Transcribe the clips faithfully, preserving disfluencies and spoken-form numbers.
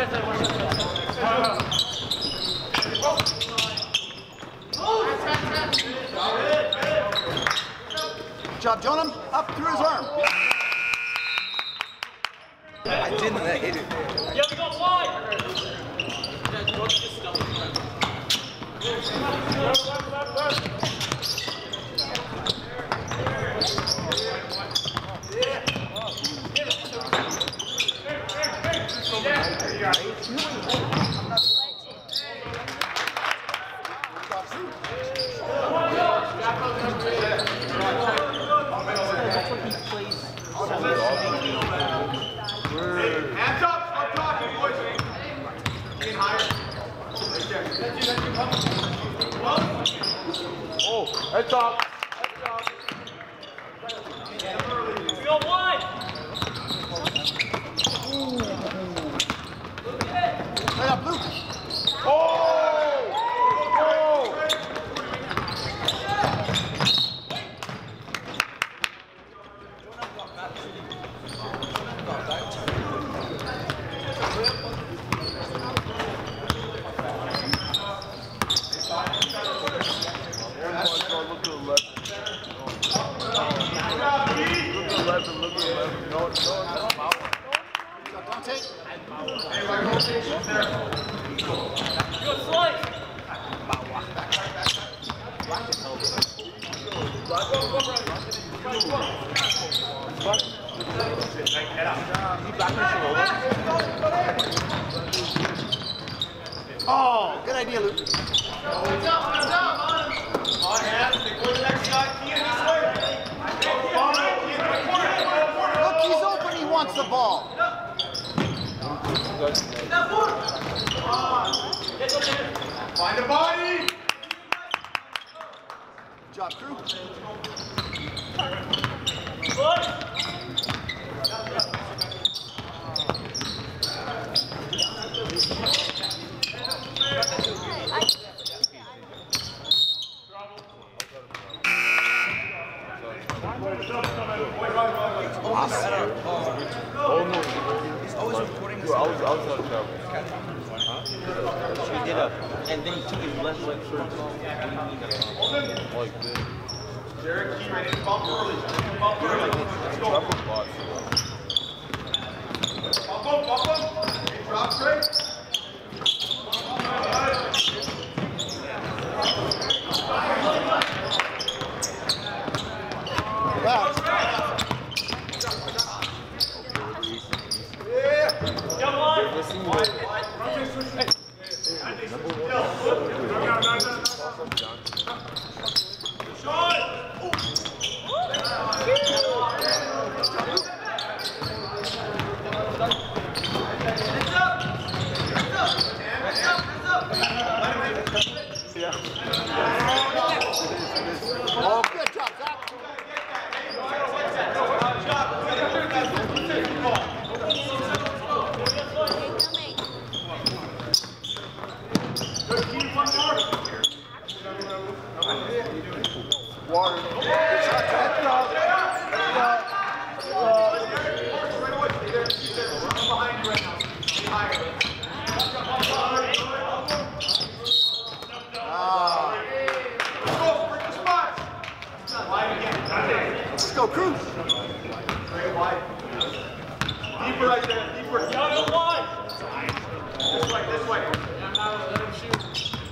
Good job, Jonah. Up through his arm. I didn't hit it. Yeah, we got wide. Hands up, start talking, boys. Getting higher. Oh, heads up. Heads up. We got wide. Right up, Luke. Oh! Oh! Look to the left. Look to the left and look to the left. No, no, that's power. Don't take. Go slice. Oh, good idea, Luke. Hands up, hands up. On hands, they go to the next side. Key in this way. Look, he's open. He wants the ball. Find the body. Good job, crew. Oh no. He's always recording this. I was, I was on travel. Huh? He did a, and then he took his left leg first. Like this. Jared, key ready to bump early. Bump early. Let's go. Travel box. Bump him, bump him. Hey, drop straight. Wow. Oh, good job, Zach. Water. Let's go, crew. Deeper right there, deeper. Y'all go wide. This way, this way. Let him shoot.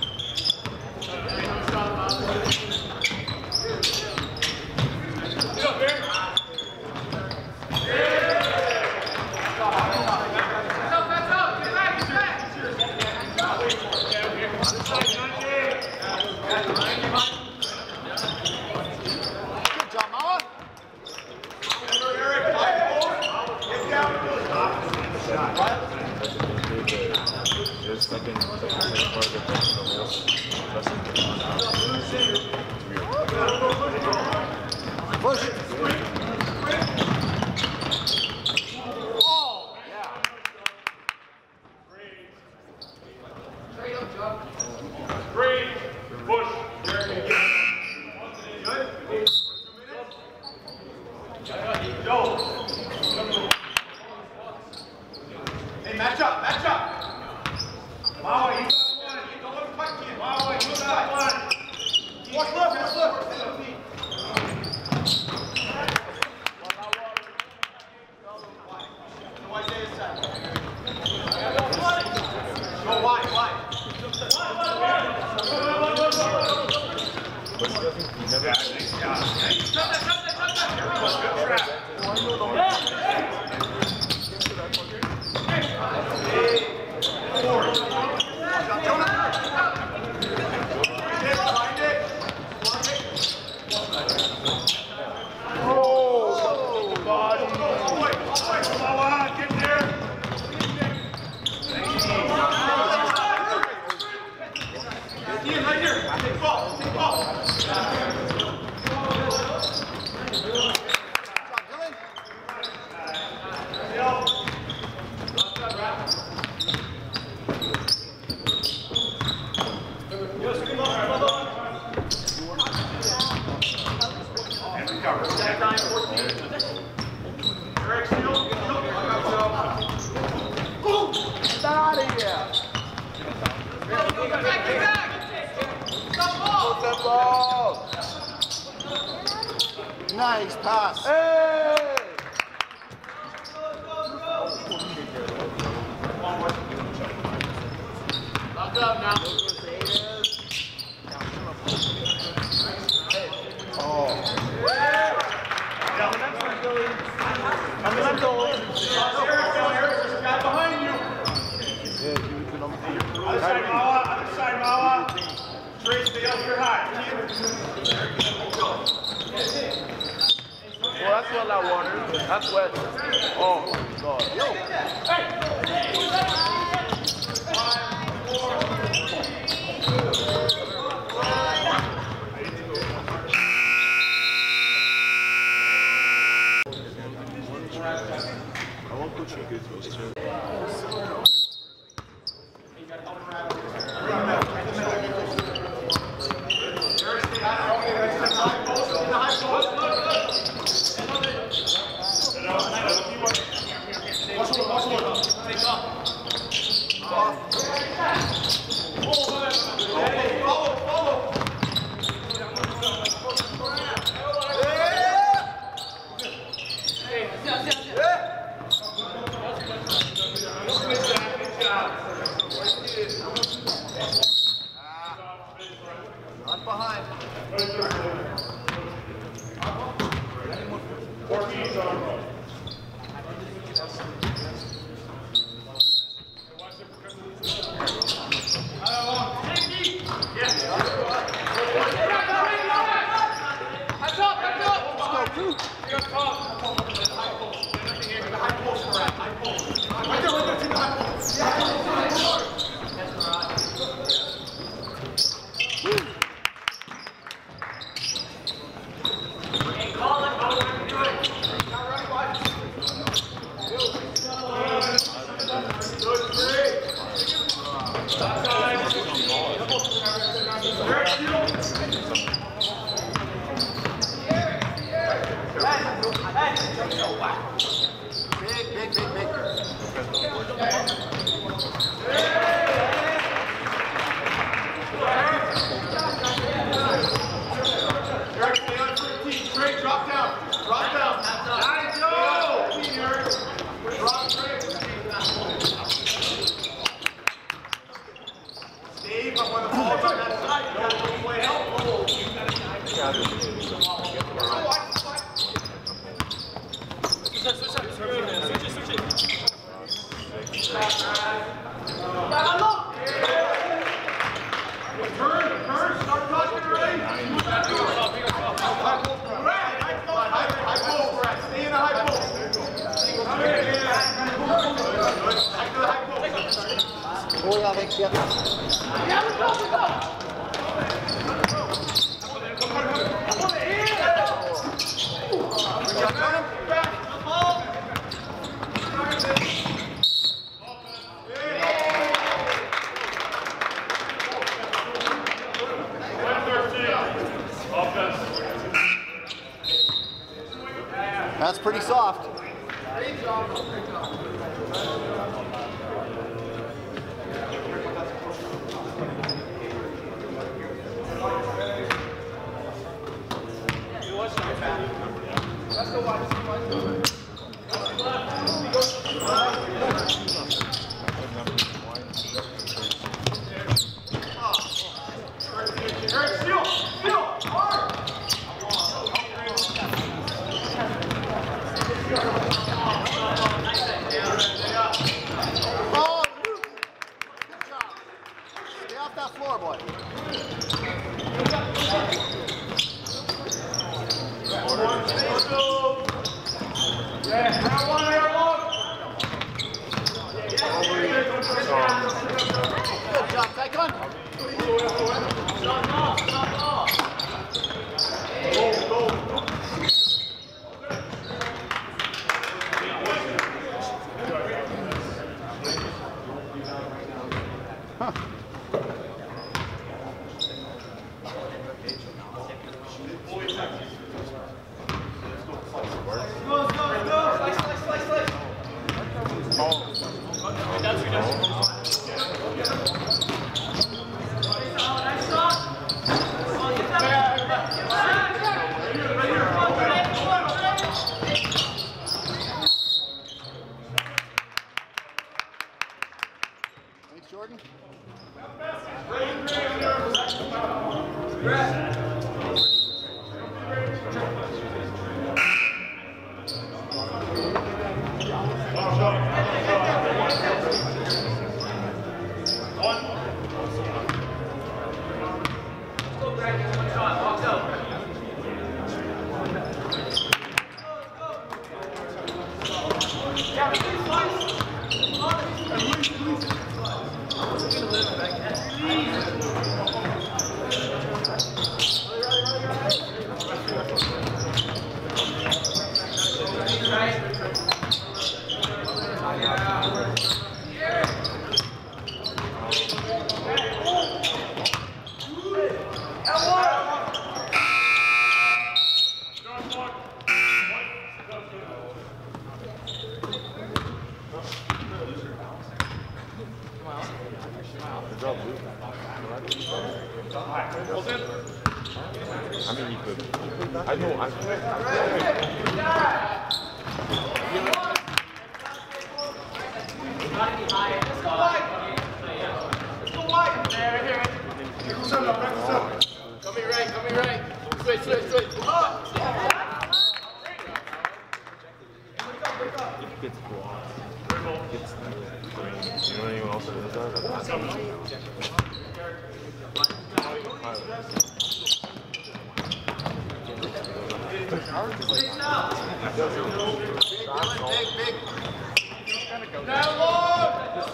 Get up, Barry. Good job, Mama. There's second, second part of the Push. Oh, yeah. Three, push. Good. Go. Hey, match up, match up. Nice pass. Hey! Lock up now. Guy behind you. Other side, Mawa. Other side, Mawa. Trey, stay up here high. Well, that's not that water. That's wet. Oh my god. Yo. I want coaching good those two. Not behind. Big, big, big, big. Eric, stay on fifteen. Trey, drop down. Drop down. Nice, go! Drop, Trey. Steve, I'm on the ball on that side. You gotta go play help. Turn, turn, start talking already. High post, Brad. High post, Brad. Stay in the high post. Back to the high post. Oh, yeah, thanks, yeah. Yeah, let's go, let's go. That's pretty soft. Let's go watch. Eric, steal! Steal! Hard! Oh, good job. Stay off that floor, boy. Yeah, round one, air long. Good job, Tycon. Go, go. Huh. Right here, right here. I mean, you could. I know. I Let's go wide. Let's go wide. There, here. Practice up, practice up. Come here, right, come here, right. Switch, switch, switch. Up. If it gets blocked, it gets the green. You know anyone else that does that? Big, big. Down low.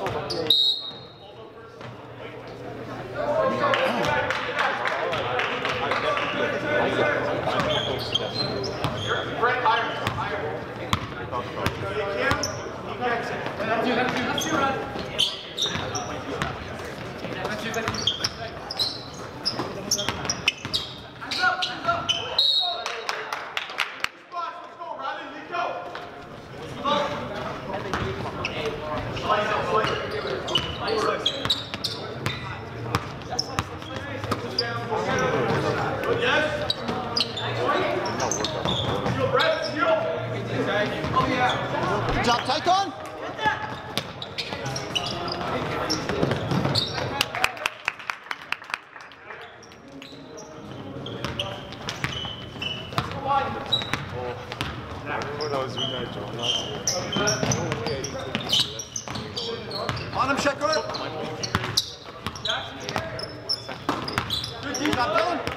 Brett, higher, higher. That's you, that's you, that's you, right? That's you, that's you. Hands up, hands up. Spots, let's go, Riley, let's go. Slice up, slice up. Good, yes? Seal, Brett, seal. Oh, yeah. Good job, Tycon. On him, check it. Good job, Dylan.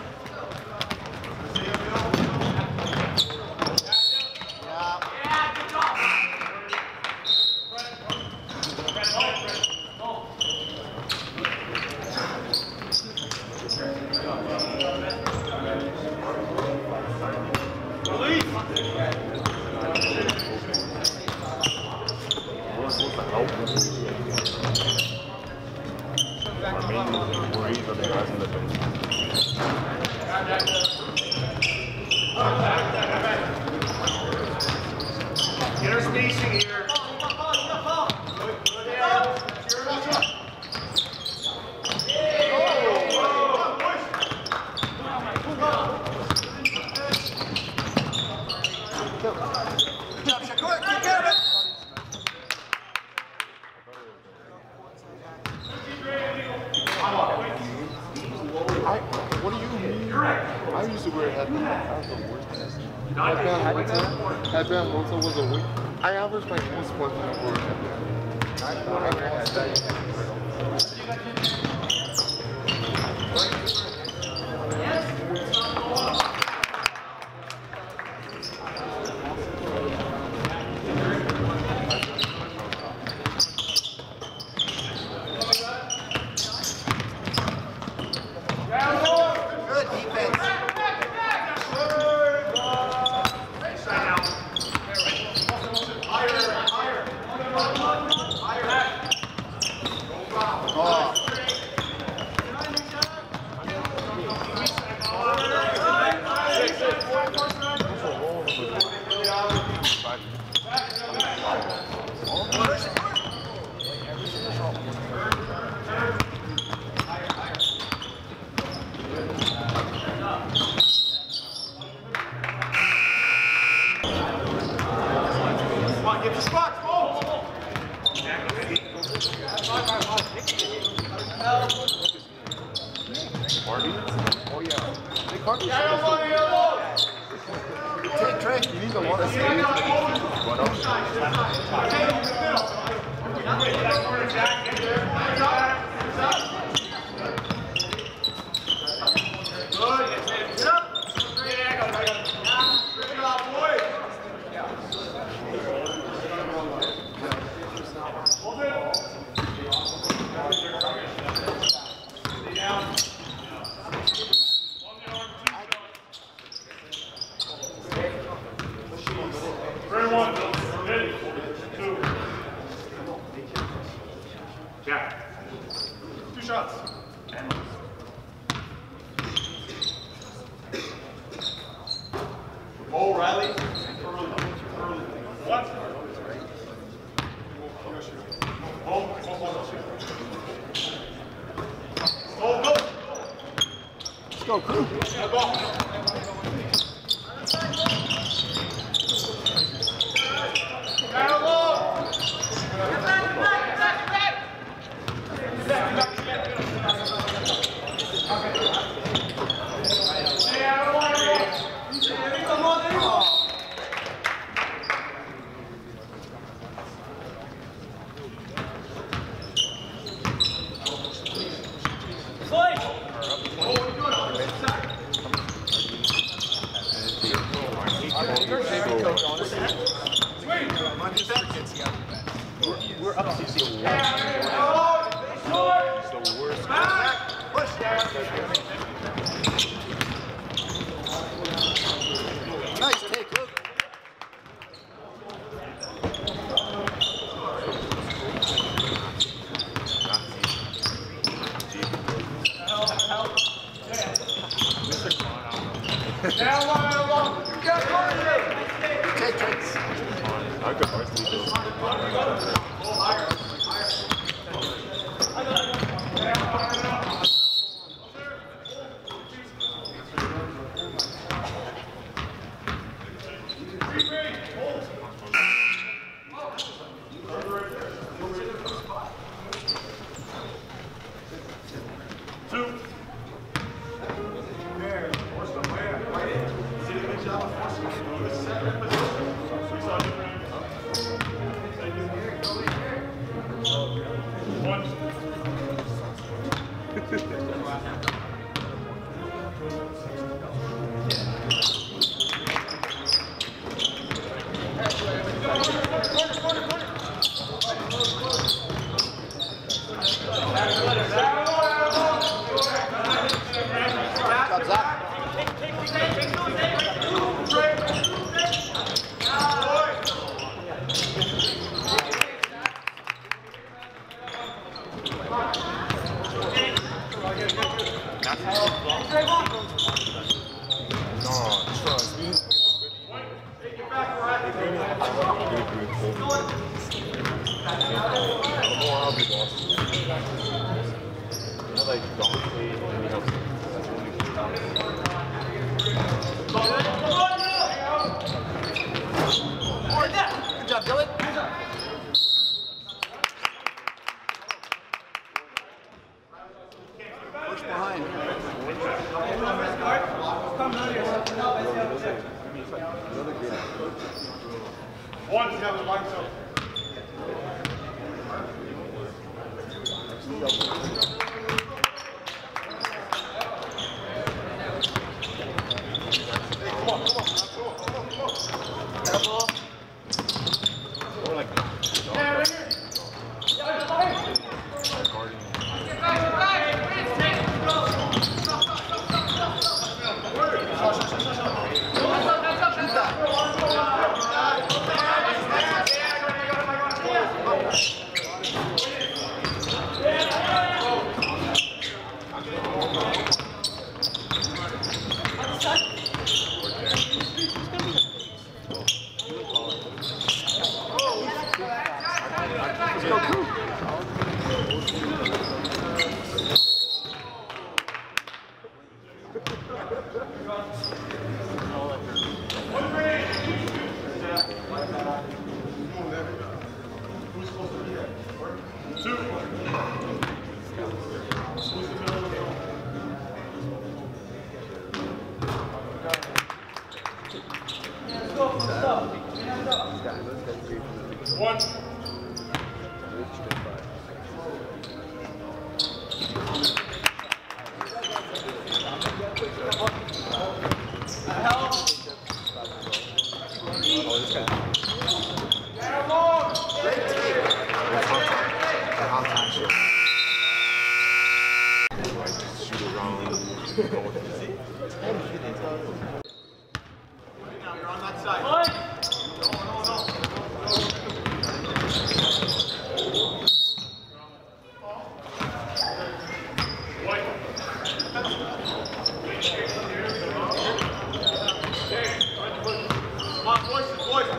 Get her spacing here. Headband Moto was a week. I averaged my most points in a work headband. I never had that. Get the spots, folks. Marty? Oh yeah. Hey, Carter. Yeah, I don't want to hear those. Trey, Trey. You need a lot of space. Go, crew. We're up to the worst. Push down. Nice take, Luke. Down one, down one. You got Varsity. Take takes. I could Varsity do it. Good job, Dylan. Push behind. One, you have a line so. One. Now you're on that side. One. Come on, boys, boys.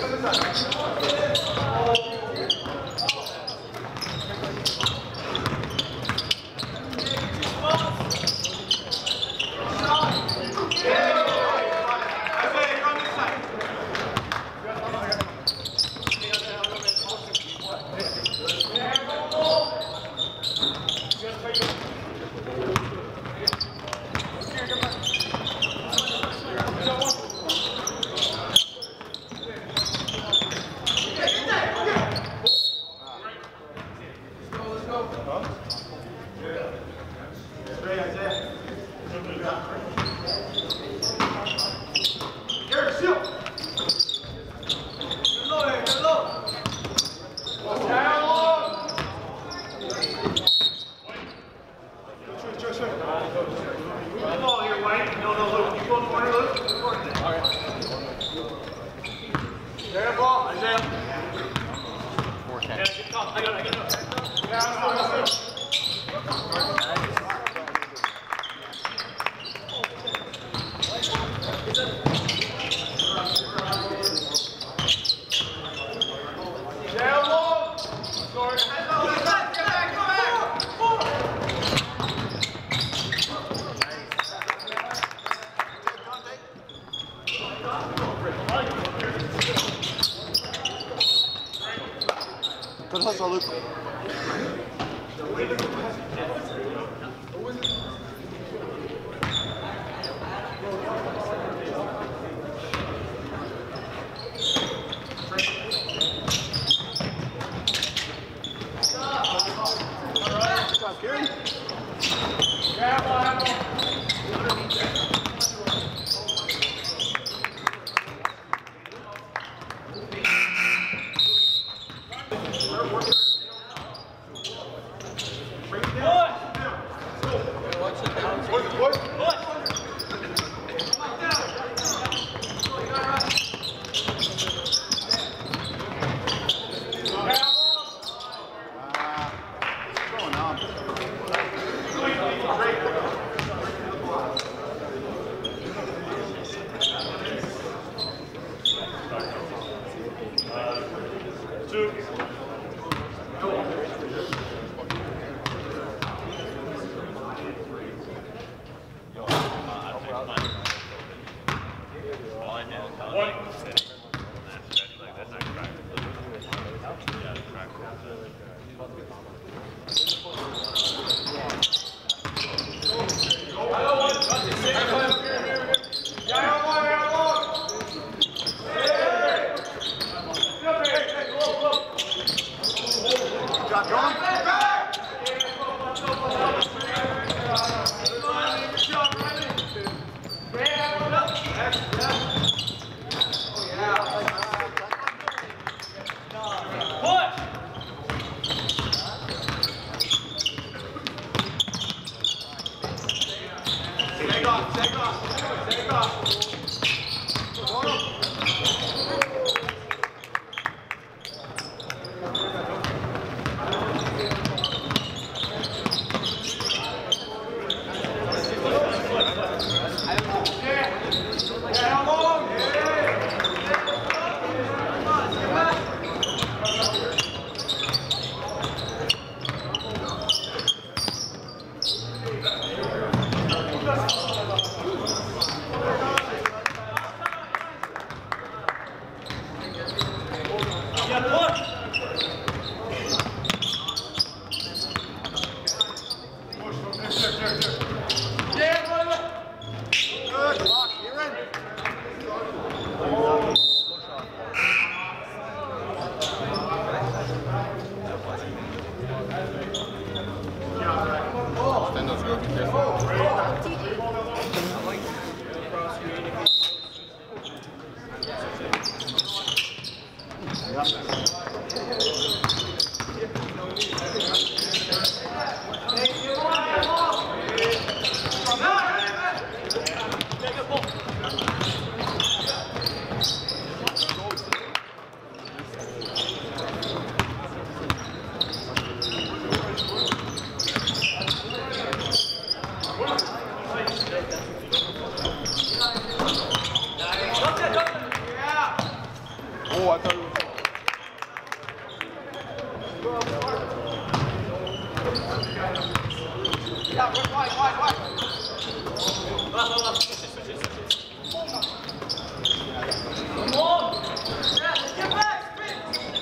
Good hustle, Luke. Good job, Gary. Oh, I thought it was. Yeah, wide, wide, wide. Come on! Get back, spin.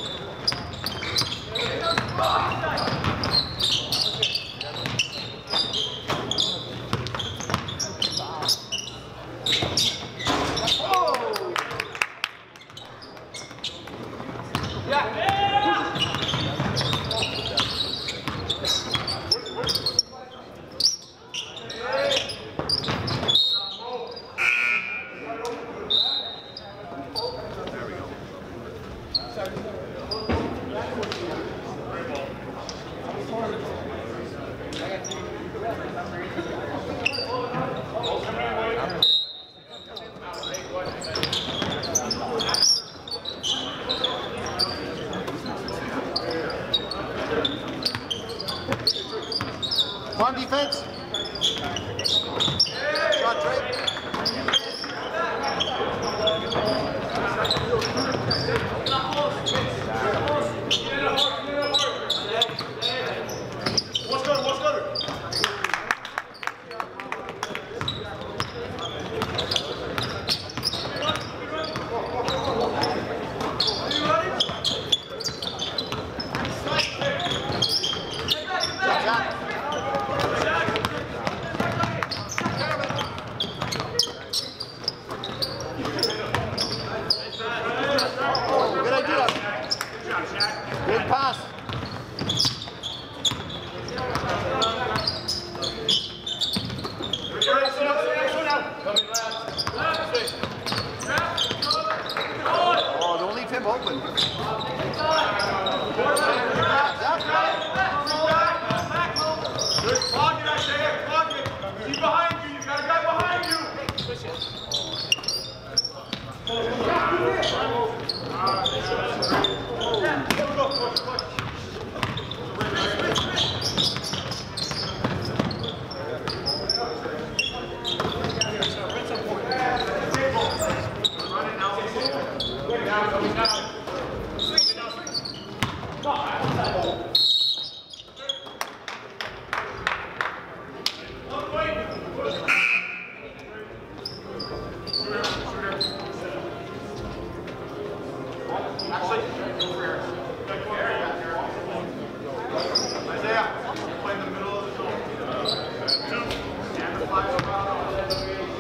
On defense. Shot trade. What's good? What's good? Good idea. Good pass. Oh, don't leave him open. He's behind you. You got a guy behind you. Isaiah, play in the middle of the zone. And the five around.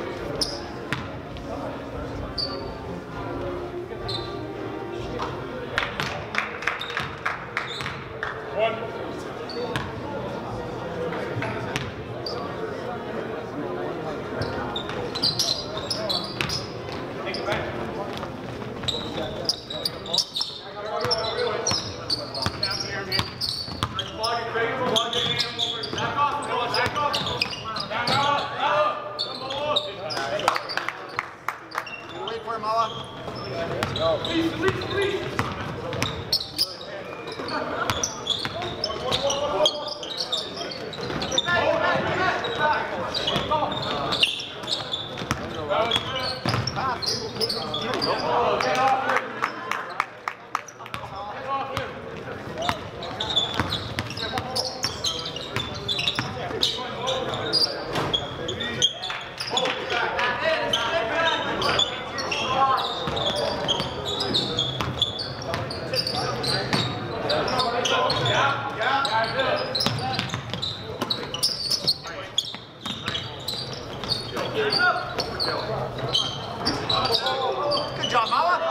Wait for him, Mala. Please, please, please. Good job, Mala.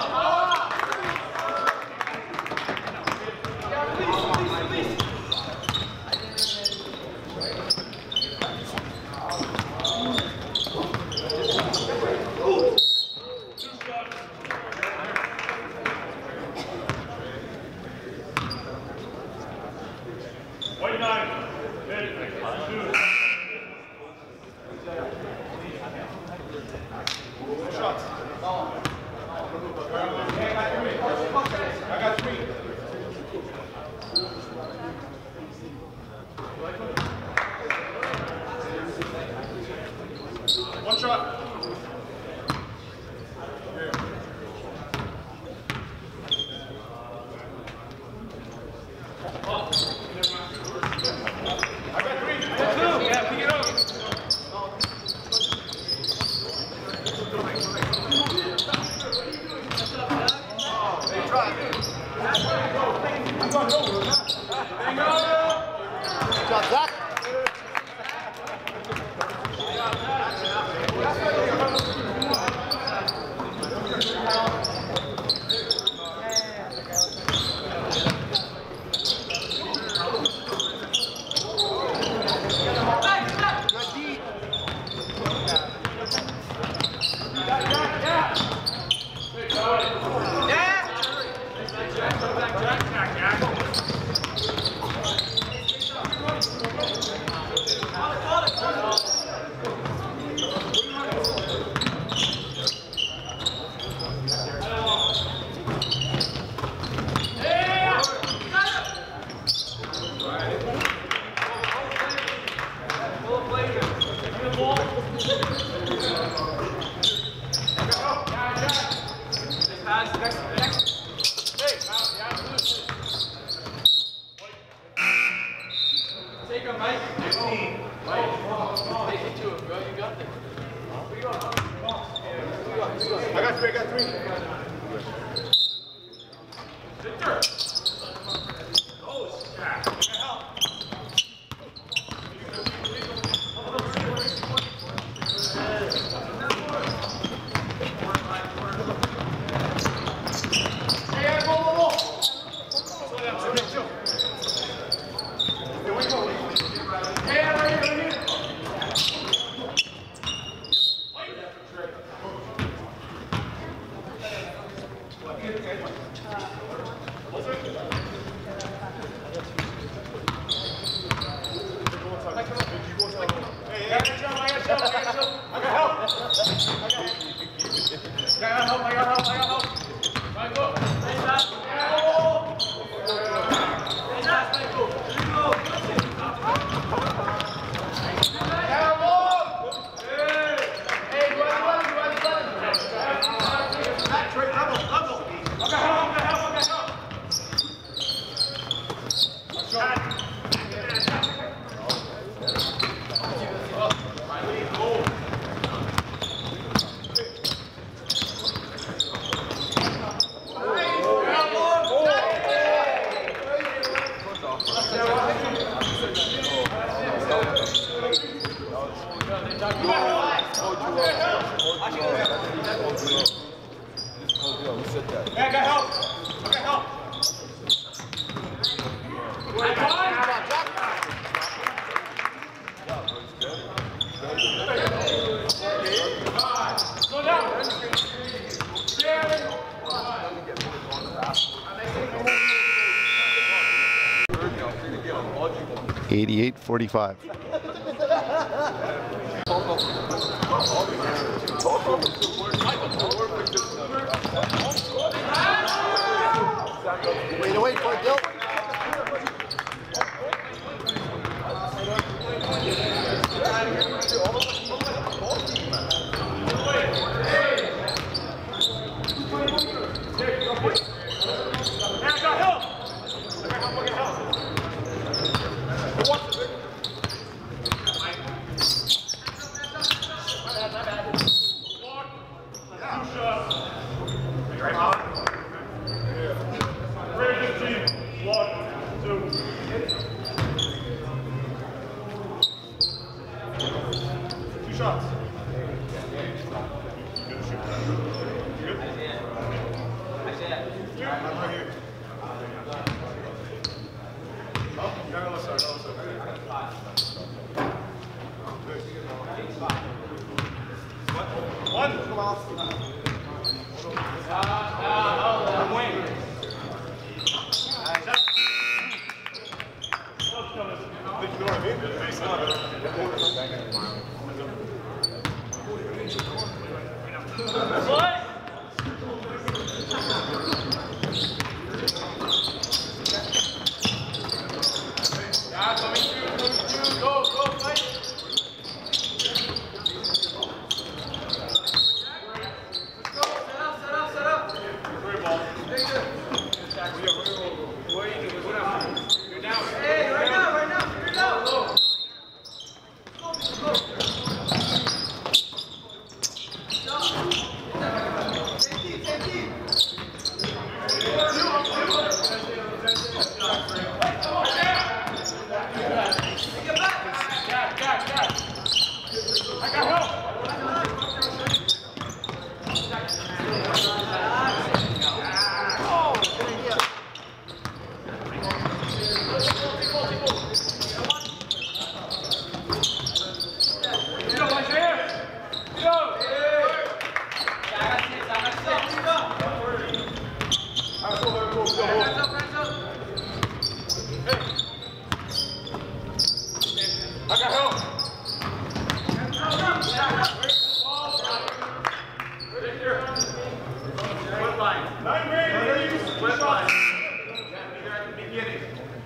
Good job, Zach. Take him, Mike. fifteen. Mike. Take it to him, bro. You got this. Where you going? I got three, I got three. Victor. Oh, yeah. Help. Hey, go, go, go. Slow down, slow down, chill. Here we go. Hey, right here, right here. eighty-eight forty-five. Way to wait for it, Dill. Where are you doing? What happened? You're at the beginning.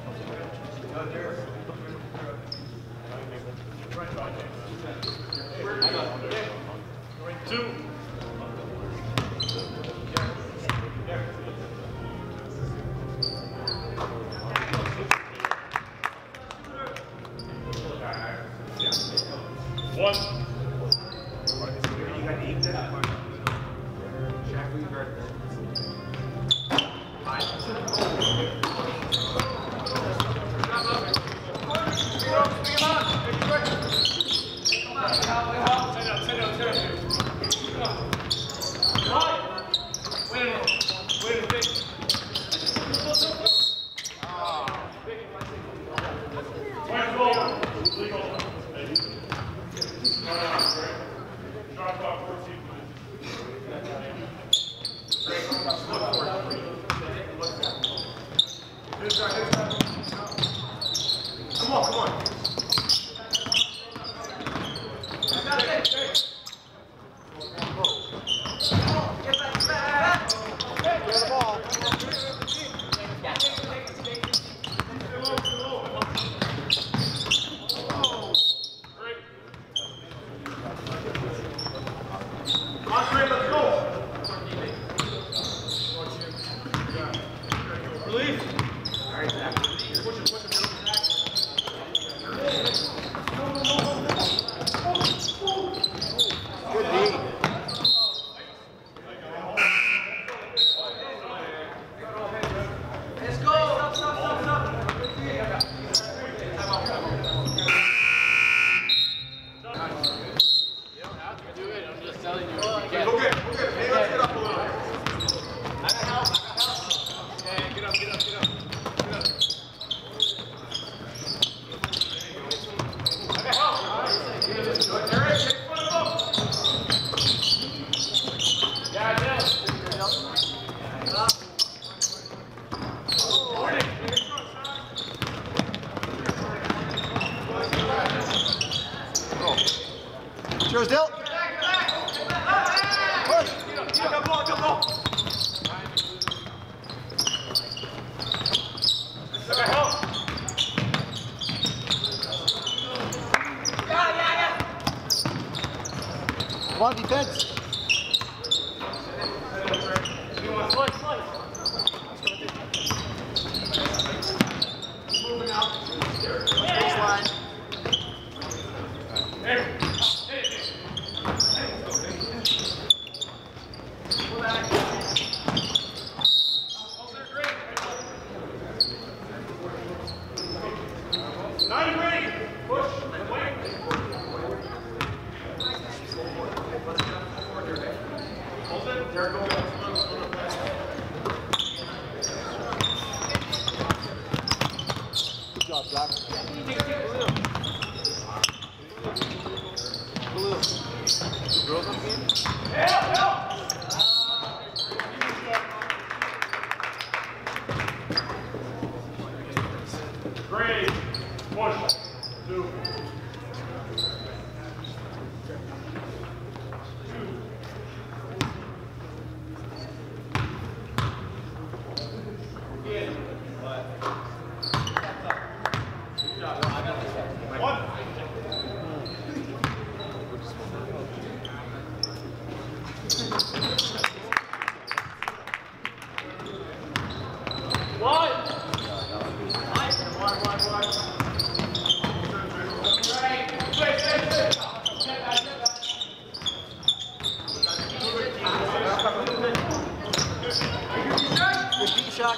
Two. One. You got to eat that one. Jack, we heard that. Come on, come on. Andre, let's go. Release. All right, Zach. Push it, push it, push it. Good D. Let's go. Stop, stop, stop, stop. You don't have to do it. I'm just telling you. Go get it, go get it. Hey, let's get up a little bit. I got help. I got help. Yeah, get up, get up, get up. Get up. I got help. Good, Eric. Take one of them. Yeah, I did. Cheers, Dill. Push. Good ball, good ball. I got help. Come on, defense. Slice, slice. Moving out. Baseline. Now you're ready. Push. Wait. Hold it. There it goes. Good job, Doc. Blue. Two girls on the game? Help, help. Great. Push. Two. One. One. Good D shot.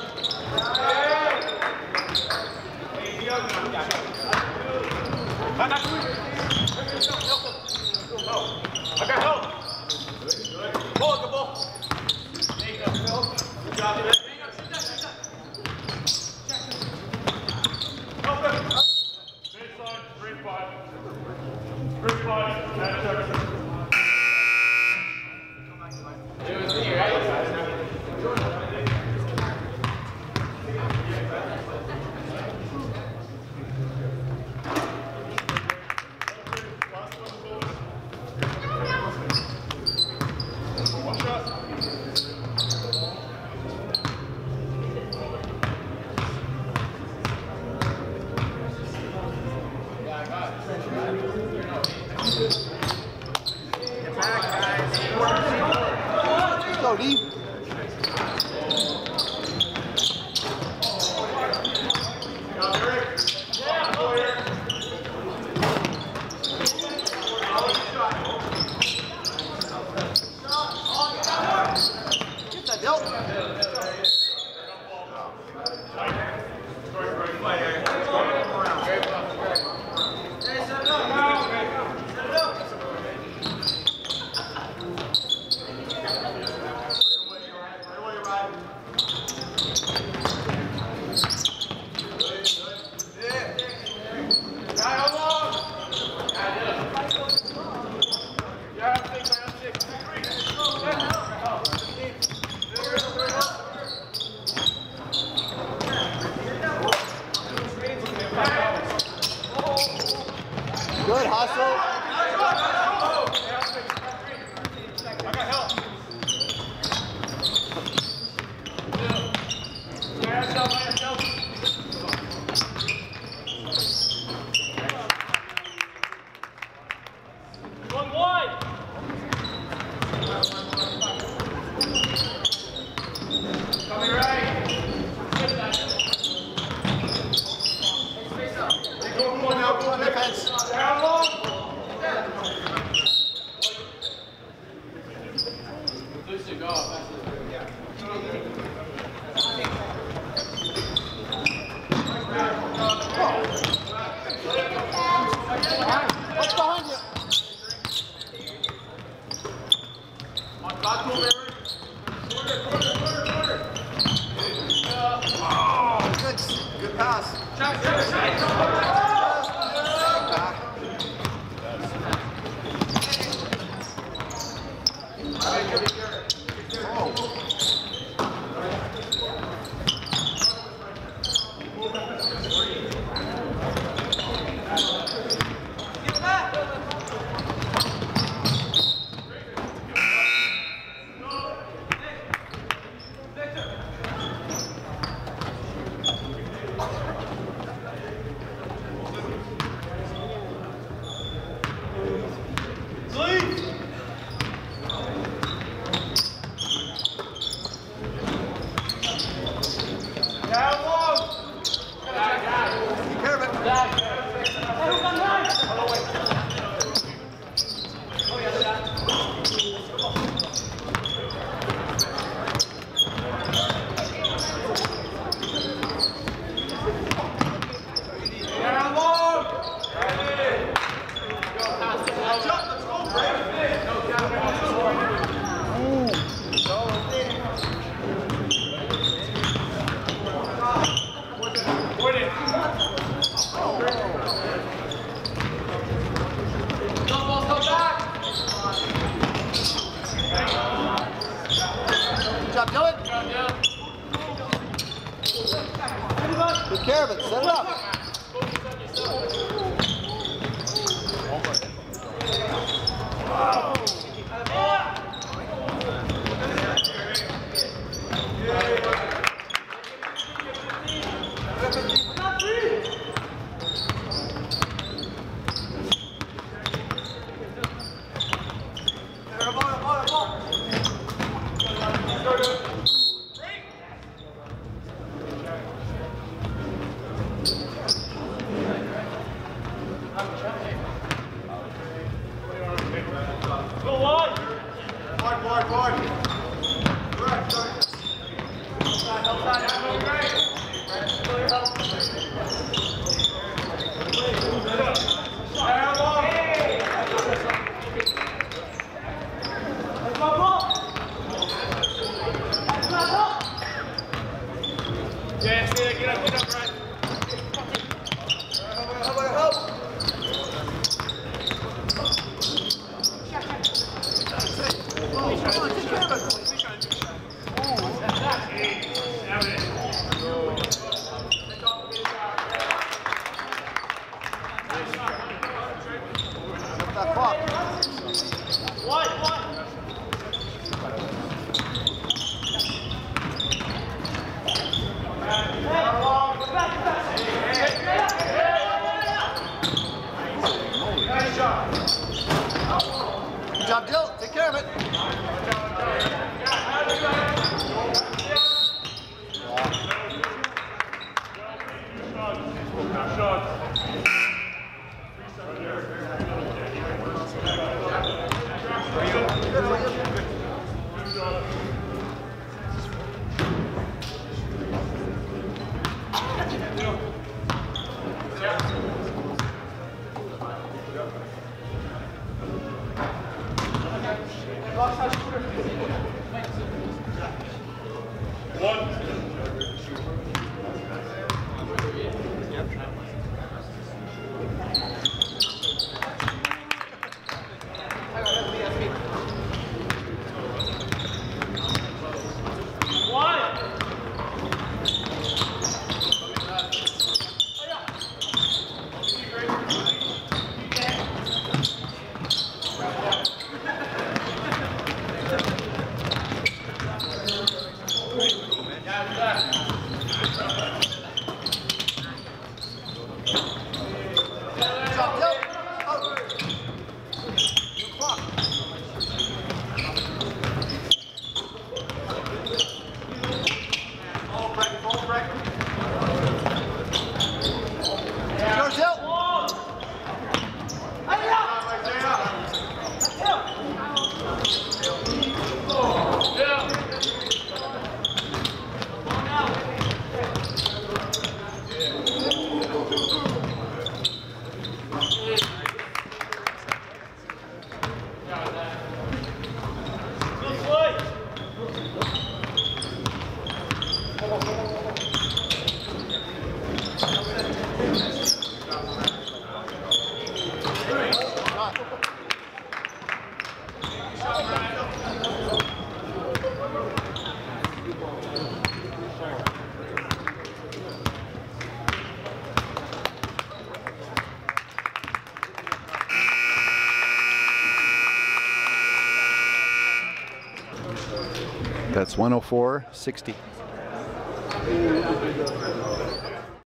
I got help. Ball, good ball. Good job, man. Help him. Baseline, three five. Three five, ten seconds. It was me, right? Last one, hustle. I got help. One wide. Coming right. Go on now, go on Defense. down long. Loose to go. What's behind you? On back to Mary. Corner, corner, corner, corner. Oh, good, good pass. Check, check, check. Take care of it. Set it up. Hey, That's one oh four sixty.